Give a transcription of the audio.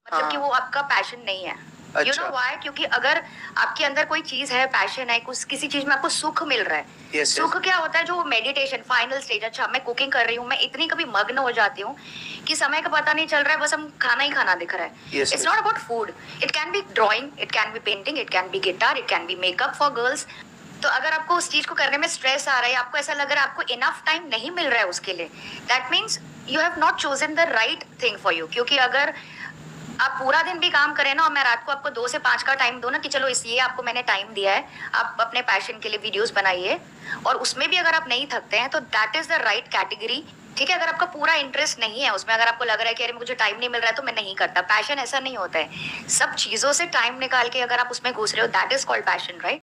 मतलब कि हाँ। वो आपका पैशन नहीं है। यू नो अच्छा। व्हाई? क्योंकि अगर आपके अंदर कोई चीज है, पैशन है, कुछ किसी चीज में आपको सुख मिल रहा है। Yes, yes. सुख क्या होता है? जो मेडिटेशन फाइनल स्टेज, अच्छा मैं कुकिंग कर रही हूँ, मैं इतनी कभी मग्न हो जाती हूँ कि समय का पता नहीं चल रहा है, बस हम खाना ही खाना दिख रहा है। Yes, it's yes. Not about food. It can be drawing, it can be painting, it can be guitar, it can be makeup for girls. तो अगर आपको उस चीज को करने में स्ट्रेस आ रहा है, आपको ऐसा लग रहा है आपको इनफ टाइम नहीं मिल रहा है उसके लिए, that means you have not chosen the right thing for you. क्योंकि अगर आप पूरा दिन भी काम करें ना और मैं रात को आपको 2 से 5 का टाइम दूं ना कि चलो इस ये आपको मैंने टाइम दिया है, आप अपने पैशन के लिए वीडियोस बनाइए, और उसमें भी अगर आप नहीं थकते हैं तो that is the right category. ठीक है? अगर आपका पूरा इंटरेस्ट नहीं है उसमें, अगर आपको लग रहा है कि अरे मुझे टाइम नहीं मिल रहा है तो मैं नहीं करता, पैशन ऐसा नहीं होता है। सब चीजों से टाइम निकाल के अगर आप उसमें घुस रहे हो, that is called passion, right?